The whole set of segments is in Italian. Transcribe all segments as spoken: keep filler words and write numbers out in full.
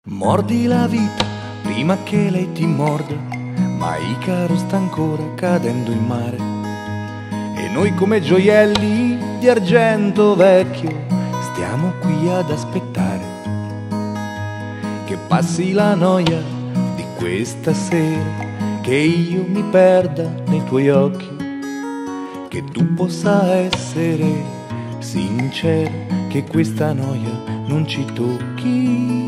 Mordi la vita prima che lei ti morda, ma Icaro sta ancora cadendo in mare. E noi come gioielli di argento vecchio stiamo qui ad aspettare che passi la noia di questa sera, che io mi perda nei tuoi occhi, che tu possa essere sincera, che questa noia non ci tocchi.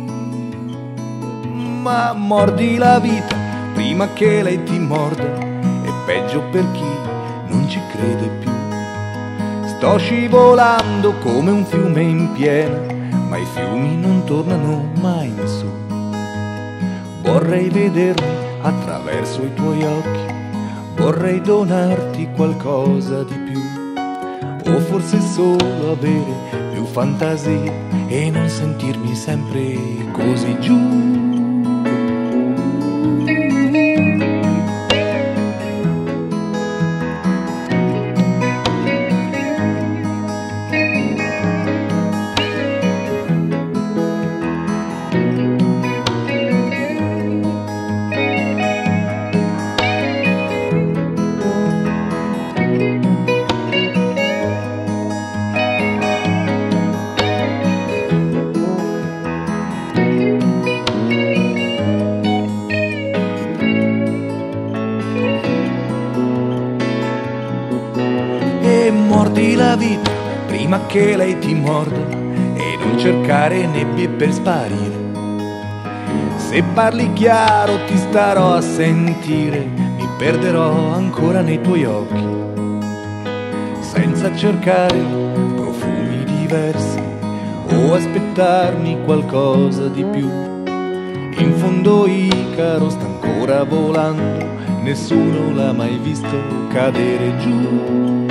Ma mordi la vita prima che lei ti morda, è peggio per chi non ci crede più. Sto scivolando come un fiume in piena, ma i fiumi non tornano mai in su. Vorrei vedermi attraverso i tuoi occhi, vorrei donarti qualcosa di più, o forse solo avere più fantasia e non sentirmi sempre così giù. E mordi la vita prima che lei ti morda, e non cercare nebbie per sparire. Se parli chiaro ti starò a sentire, mi perderò ancora nei tuoi occhi, senza cercare profumi diversi o aspettarmi qualcosa di più. In fondo Icaro sta ancora volando, nessuno l'ha mai visto cadere giù.